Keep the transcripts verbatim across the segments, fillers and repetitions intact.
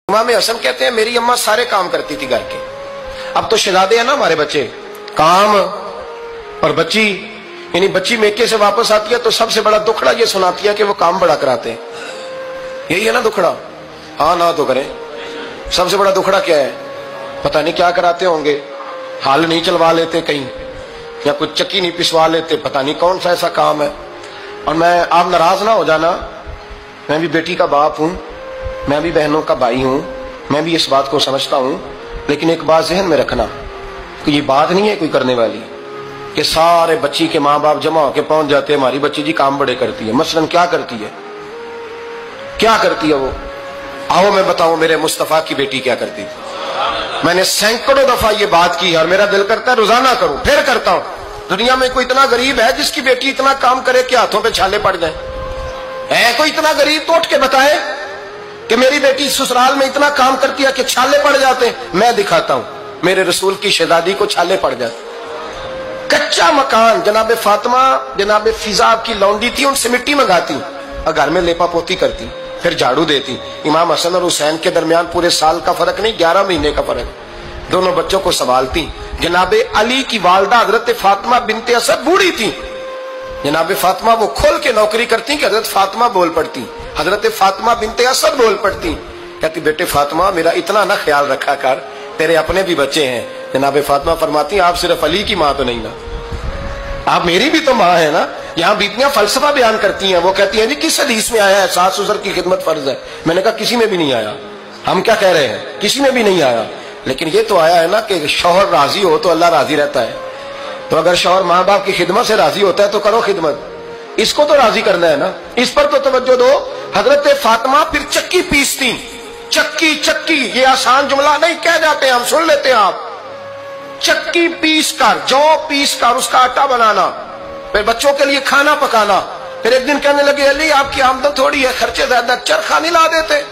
امام حسن کہتے ہیں میری اماں سارے کام کرتی تھی گھر کے. اب تو شہزادے ہیں نا ہمارے بچے, کام اور بچی, یعنی بچی میکے سے واپس آتی ہے تو سب سے بڑا دکھڑا یہ سناتی ہے کہ وہ کام بڑا کراتے ہیں. یہی ہے نا دکھڑا؟ ہاں نہ تو کریں. سب سے بڑا دکھڑا کیا ہے؟ پتہ نہیں کیا کراتے ہوں گے, ہال نہیں چلوا لیتے کہیں, یا کچھ چکی نہیں پسوا لیتے, پتہ نہیں کون سا ایسا کام ہے. اور میں, آپ ناراض نہ ہو جانا, میں بھی بیٹی کا باپ ہوں, میں بھی بہنوں کا بھائی ہوں, میں بھی اس بات کو سمجھتا ہوں, لیکن ایک بات ذہن میں رکھنا کہ یہ بات نہیں ہے کوئی کرنے والی کہ سارے بچی کے ماں باپ جمع ہو کے پہنچ جاتے ہیں ہماری بچی جی کام بڑے کرتی ہے. مثلاً کیا کرتی ہے, کیا کرتی ہے وہ؟ آؤ میں بتاؤں میرے مصطفیٰ کی بیٹی کیا کرتی تھی. میں نے سینکڑوں دفعہ یہ بات کی اور میرا دل کرتا ہے روزانہ کروں, پھر کرتا ہوں. دنیا میں کوئی اتنا غریب ہے جس کی بیٹی اتنا کام کرے کہ ہاتھوں پہ چھالے پڑ جائیں؟ ہے کوئی اتنا غریب تو اٹھ کے بتائے کہ میری بیٹی سسرال میں اتنا کام کرتی ہے کہ چھالے پڑ جاتے ہیں. میں دکھاتا ہوں, میرے رسول کی شہزادی کو چھالے پڑ جاتے. کچا مکان, جناب فاطمہ جناب فضا کی لونڈی تھی, ان سے مٹی منگاتی اور گھر میں لیپا پوتی کرتی, پھر جھاڑو دیتی. امام حسن اور حسین کے درمیان پورے سال کا فرق نہیں, گیارہ مہینے کا فرق. دونوں بچوں کو سنبھالتی. جناب علی کی والدہ حضرت فاطمہ بنت اسد بوڑھی تھی, جناب فاطمہ وہ کھول کے نوکری کرتی کہ حضرت فاطمہ بول پڑتی, حضرت فاطمہ بنت اسد بول پڑتی. کہتی بیٹے فاطمہ میرا اتنا نہ خیال رکھا کر, تیرے اپنے بھی بچے ہیں. جناب فاطمہ فرماتی آپ صرف علی کی ماں تو نہیں نا, آپ میری بھی تو ماں ہے نا. یہاں بیٹیاں فلسفہ بیان کرتی ہیں, وہ کہتی ہیں جی کس حدیث میں آیا ہے ساس سسر کی خدمت فرض ہے؟ میں نے کہا کسی میں بھی نہیں آیا. ہم کیا کہہ رہے ہیں, کسی میں بھی نہیں آیا, لیکن یہ تو آیا ہے نا کہ شوہر راضی ہو تو اللہ راضی رہتا ہے. تو اگر شوہر ماں باپ کی خدمت سے راضی ہوتا ہے تو کرو خدمت, اس کو تو راضی کرنا ہے نا, اس پر تو توجہ دو. حضرت فاطمہ پھر چکی پیستی. چکی چکی یہ آسان جملہ نہیں, کہہ جاتے ہیں ہم, سن لیتے ہیں آپ. چکی پیس کر, جو پیس کر اس کا آٹا بنانا, پھر بچوں کے لیے کھانا پکانا. پھر ایک دن کہنے لگے علی آپ کی آمدن تھوڑی ہے, خرچے زیادہ, چرخا نہیں لا دیتے.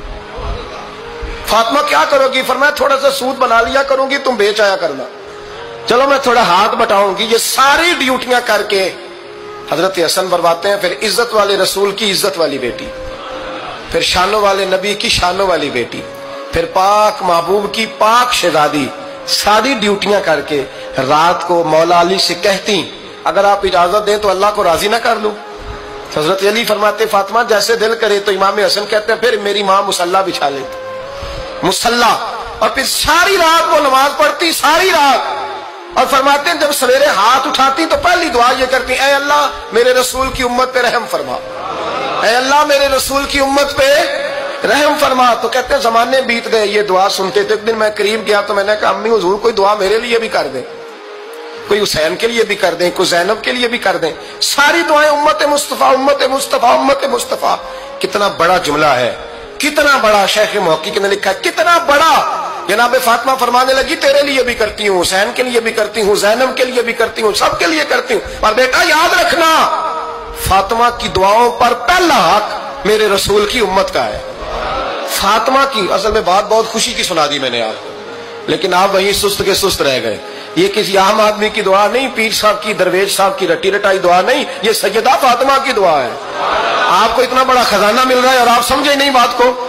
فاطمہ کیا کرو گی؟ فرمایا تھوڑا سا سود بنا لیا کروں گی, تم بیچ آیا کرنا. چلو میں تھوڑا ہاتھ بٹاؤں گی. یہ ساری ڈیوٹیاں کر کے حضرت حسن برواتے ہیں. پھر عزت والے رسول کی عزت والی بیٹی, پھر شانوں والے نبی کی شانوں والی بیٹی, پھر پاک محبوب کی پاک شہزادی, ساری ڈیوٹیاں کر کے رات کو مولا علی سے کہتی اگر آپ اجازت دیں تو اللہ کو راضی نہ کر لوں. حضرت علی فرماتے فاطمہ جیسے دل کرے. تو امام حسن کہتے ہیں پھر میری ماں مصلی بچھا لیتی, مصلی, اور پھر ساری رات وہ نماز پڑھتی, ساری رات. اور فرماتے ہیں جب سویرے ہاتھ اٹھاتی تو پہلی دعا یہ کرتی اے اللہ میرے رسول کی امت پہ رحم فرما, اے اللہ میرے رسول کی امت پہ رحم فرما. تو کہتے ہیں زمانے بیت گئے یہ دعا سنتے تھے. ایک دن میں قریب گیا تو میں نے کہا امی حضور کوئی دعا میرے لیے بھی کر دیں, کوئی حسین کے لیے بھی کر دیں, کوئی زینب کے لیے بھی کر دیں. ساری دعائیں امت مصطفیٰ امت مصطفیٰ امت مصطفیٰ. کتنا بڑا جملہ ہے, کتنا بڑا. شیخ محقق نے لکھا ہے کتنا بڑا. جناب فاطمہ فرمانے لگی تیرے لیے بھی کرتی ہوں, حسین کے لیے بھی کرتی ہوں, زینب کے لیے بھی کرتی ہوں, سب کے لیے کرتی ہوں. اور بیٹا یاد رکھنا فاطمہ کی دعاؤں پر پہلا حق میرے رسول کی امت کا ہے. فاطمہ کی اصل میں بات بہت خوشی کی سنا دی میں نے آپ کو, لیکن آپ وہیں سست کے سست رہ گئے. یہ کسی عام آدمی کی دعا نہیں, پیر صاحب کی, درویش صاحب کی رٹی رٹائی دعا نہیں, یہ سیدہ فاطمہ کی دعا ہے. آپ کو اتنا بڑا خزانہ مل رہا ہے اور آپ سمجھے نہیں بات کو.